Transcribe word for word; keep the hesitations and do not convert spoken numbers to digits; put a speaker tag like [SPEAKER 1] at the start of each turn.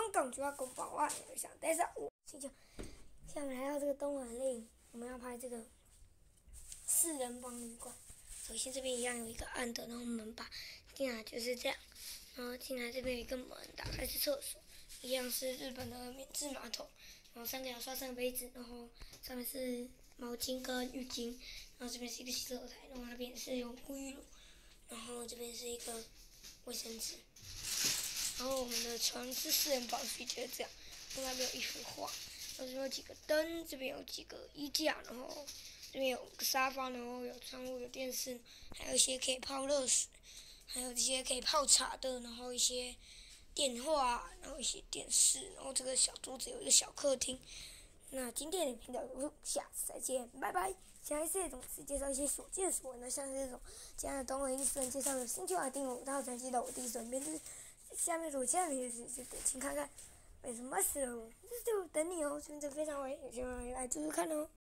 [SPEAKER 1] 动动就要公报外，想带上我，请求。现在我们来到这个东莞令，我们要拍这个四人房旅馆。首先这边一样有一个暗的，然后门把进来就是这样，然后进来这边有一个门，打开是厕所，一样是日本的免治马桶，然后三个牙刷、三个杯子，然后上面是毛巾跟浴巾，然后这边是一个洗手台，然后那边是有沐浴乳，然后这边是一个卫生纸，然后我们的床是四人房，所以就是这样，然后那边有一幅画，然后这边有几个灯，这边有几个衣架，然后这边有个沙发，然后有窗户、有电视，还有一些可以泡热水，还有一些可以泡茶的，然后一些电话，然后一些电视，然后这个小桌子有一个小客厅。那今天的频道就下次再见，拜拜。下一次这种是介绍一些所见所闻的，像是这种这样的东文私人介绍的星球来订阅我，到才记得我第一手边就是下面我下面就是就点请看看为什么死了，就等你哦，真的非常危险，希望来注意看哦。